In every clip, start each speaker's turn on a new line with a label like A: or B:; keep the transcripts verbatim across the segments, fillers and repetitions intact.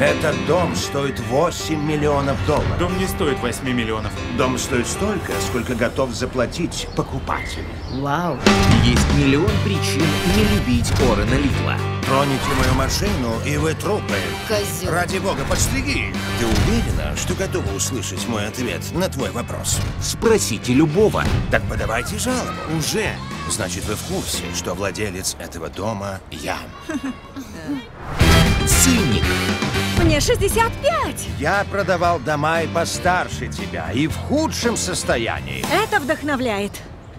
A: Этот дом стоит восемь миллионов долларов.
B: Дом не стоит восьми миллионов.
A: Дом стоит столько, сколько готов заплатить покупатель.
C: Вау.
D: Есть миллион причин не любить Орена Литла.
A: Троните мою машину, и вы трупы.
C: Козел.
A: Ради бога, подстриги их. Ты уверена, что готова услышать мой ответ на твой вопрос?
D: Спросите любого.
A: Так подавайте жалобу.
D: Уже.
A: Значит, вы в курсе, что владелец этого дома я.
D: Цинник.
E: Мне шестьдесят пять!
A: Я продавал дома и постарше тебя, и в худшем состоянии.
E: Это вдохновляет.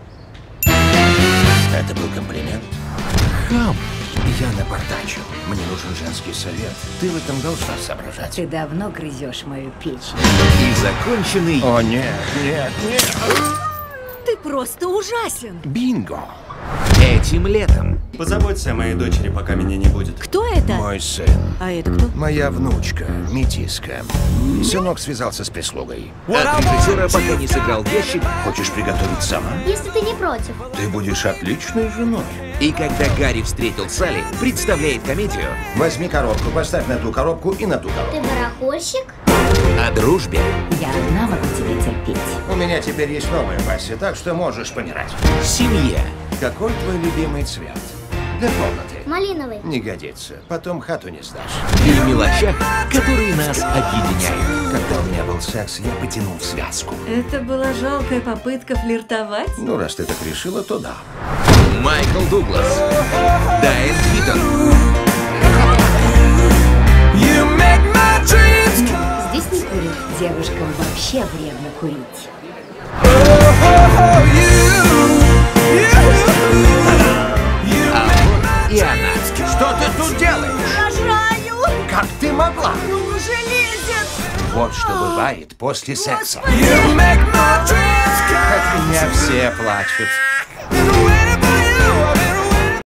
A: Это был комплимент.
D: Хам.
A: Я напортачил. Мне нужен женский совет. Ты в этом должна соображать.
C: Ты давно грызешь мою печень.
D: И законченный
A: О, нет, нет, нет.
E: Ты просто ужасен.
A: Бинго.
D: этим летом.
B: Позаботься о моей дочери, пока меня не будет.
E: Кто это?
A: Мой сын.
E: А это кто?
A: Моя внучка, метиска. Сынок связался с прислугой.
D: От режиссера пока не сыграл в ящик.
A: Хочешь приготовить сама?
F: Если ты не против.
A: Ты будешь отличной женой.
D: И когда Гарри встретил Салли, представляет комедию
A: Возьми коробку, поставь на ту коробку и на ту коробку.
F: Ты барахольщик?
D: о дружбе,
C: Я одна могу тебя терпеть.
A: У меня теперь есть новая пассия, так что можешь помирать.
D: семье.
A: Какой твой любимый цвет? Для комнаты.
F: Малиновый.
A: Не годится. Потом хату не сдашь.
D: И мелочах, которые нас объединяют.
A: Когда у меня был секс, я потянул связку.
E: Это была жалкая попытка флиртовать?
A: Ну, раз ты так решила, то да.
D: Майкл Дуглас, Дайан Китон,
C: Здесь не курят. Девушкам вообще вредно курить.
D: и она.
A: Что ты тут делаешь?
E: Рожаю!
A: Как ты могла?
E: Он уже лезет!
A: Вот что бывает после секса.
E: Господи!
A: От меня все плачут.